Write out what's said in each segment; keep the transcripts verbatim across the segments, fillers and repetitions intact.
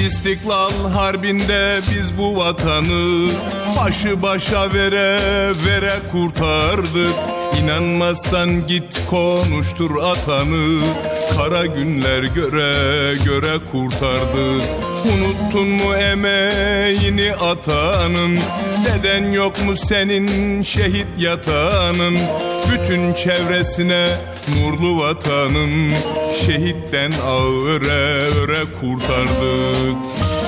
İstiklal Harbi'nde biz bu vatanı başı başa vere vere kurtardık. İnanmazsan git konuştur atanı, kara günler göre göre kurtardık. Unuttun mu emeğini atanın, deden yok mu senin şehit yatağının? Bütün çevresine nurlu vatanın, şehitten ağ öre öre kurtardık.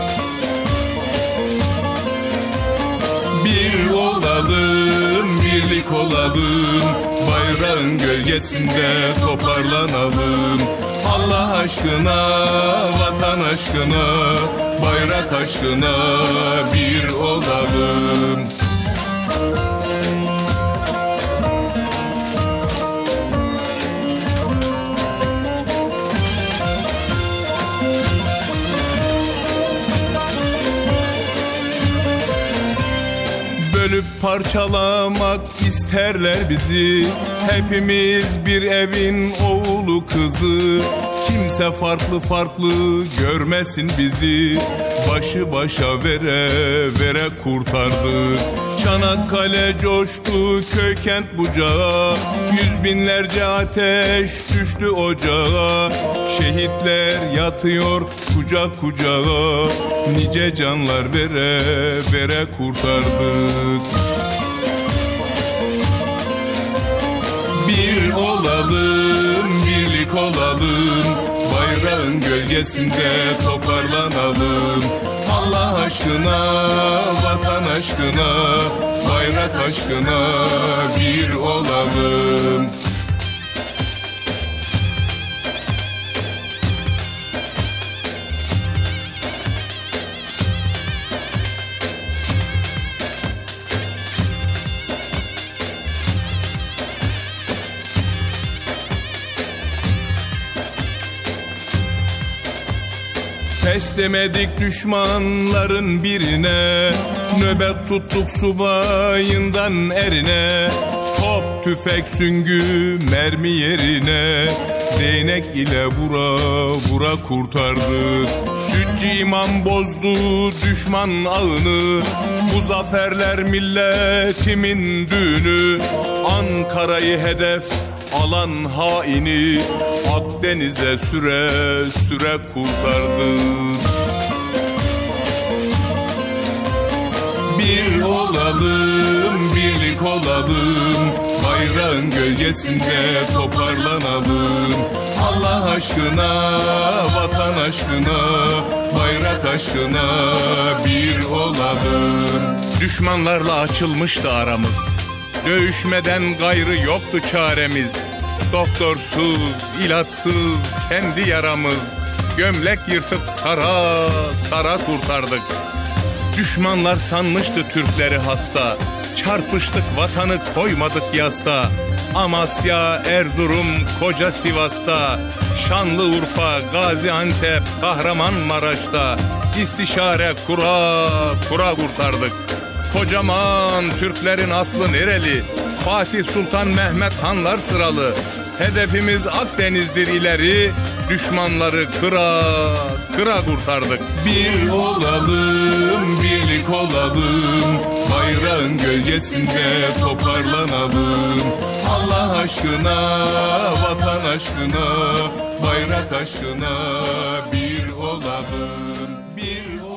Bir olalım, birlik olalım, bayrağın gölgesinde toparlanalım. Allah aşkına, vatan aşkına, bayrak aşkına bir olalım. Bölüp parçalamak isterler bizi, hepimiz bir evin oğlu kızı. Kimse farklı farklı görmesin bizi, başı başa vere vere kurtardık. Çanakkale coştu, köy kent bucağa, yüz binlerce ateş düştü ocağa. Şehitler yatıyor kucak kucağa, nice canlar vere vere kurtardık. Bir olalım, birlik olalım, bayrağın gölgesinde toparlanalım. Allah aşkına, vatan aşkına, bayrak aşkına bir olalım. Teslemedik düşmanların birine, nöbet tuttuk subayından erine. Top, tüfek, süngü, mermi yerine, değnek ile vura vura kurtardık. Sütçü imam bozdu düşman ağını, bu zaferler milletimin düğünü. Ankara'yı hedef alan haini, Akdeniz'e süre süre kurtardı. Bir olalım, birlik olalım, bayrağın gölgesinde toparlanalım. Allah aşkına, vatan aşkına, bayrak aşkına bir olalım. Düşmanlarla açılmıştı aramız, dövüşmeden gayrı yoktu çaremiz. Doktorsuz, ilaçsız kendi yaramız, gömlek yırtıp sara sara kurtardık. Düşmanlar sanmıştı Türkleri hasta, çarpıştık vatanı koymadık yasta. Amasya, Erzurum, koca Sivas'ta, Şanlıurfa, Gaziantep, Kahramanmaraş'ta istişare kura kura kurtardık. Kocaman Türklerin aslı nereli? Fatih Sultan Mehmet Hanlar sıralı. Hedefimiz Akdeniz'dir ileri, düşmanları kıra kıra kurtardık. Bir olalım, birlik olalım, bayrağın gölgesinde toparlanalım. Allah aşkına, vatan aşkına, bayrak aşkına bir olalım, bir olalım.